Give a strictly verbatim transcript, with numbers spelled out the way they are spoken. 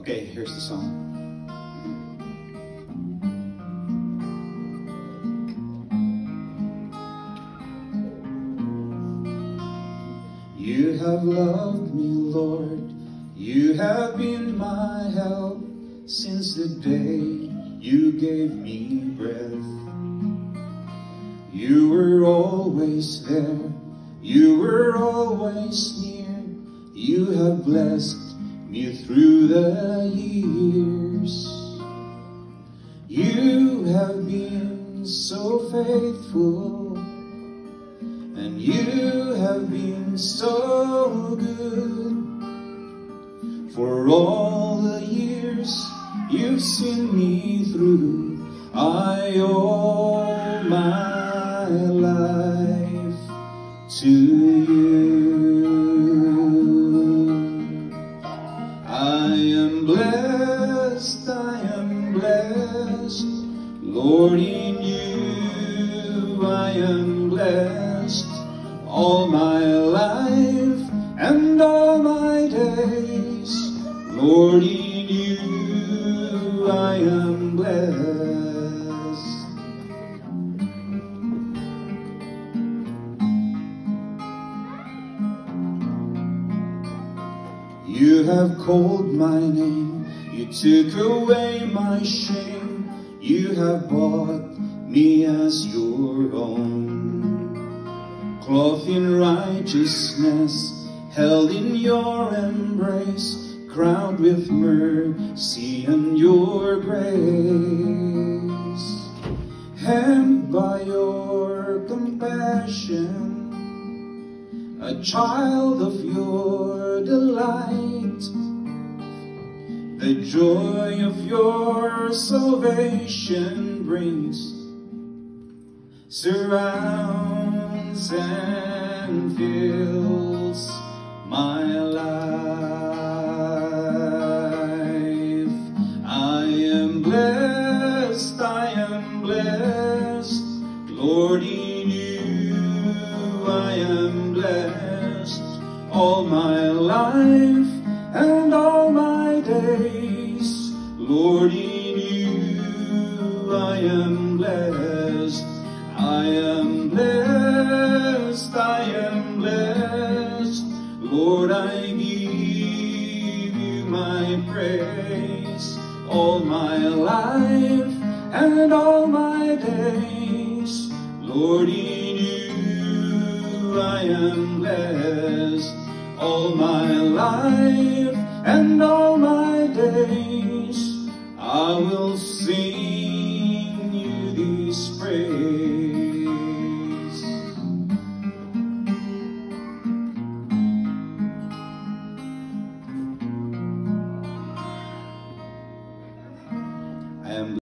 Okay, here's the song. You have loved me, Lord. You have been my help since the day you gave me breath. You were always there. You were always near. You have blessed me through the years. You have been so faithful, and you have been so good. For all the years you've seen me through, I owe my life to you. I am blessed, I am blessed, Lord, in you I am blessed. All my life and all my days, Lord, in you I am blessed. You have called my name, you took away my shame, you have bought me as your own. Clothed in righteousness, held in your embrace, crowned with mercy and your grace. And by your compassion, a child of your delight, the joy of your salvation brings, surrounds and fills my life. I am blessed, I am blessed, Lord, in you I am blessed. All my life and all my days, Lord, in you I am blessed. I am blessed, I am blessed, Lord, I give you my praise. All my life and all my days, Lord, in you I am blessed. All my life and all my days, I will sing you this praise. I am